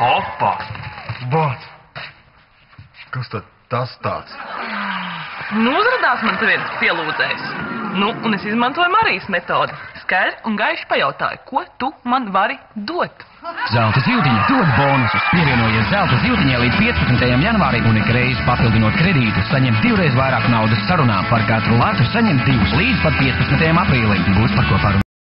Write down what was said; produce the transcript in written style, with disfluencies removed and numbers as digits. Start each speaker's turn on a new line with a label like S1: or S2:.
S1: Opa! Bāt! Kas tad tas tāds?
S2: Nu, uzradās man te viens pielūdzējs. Nu, un es izmantoju Marijas metodi. Skaidri un gaiši pajautāju, ko tu man vari dot?
S3: Zelta ziltiņa dod bonusus. Pievienojies zelta ziltiņai līdz 15. janvārim un ikreiz papildinot kredītu saņem 2 reizes vairāk naudas sarunām. Par katru latu saņem 2 līdz pat 15. aprīlim. Būs par ko parunāt.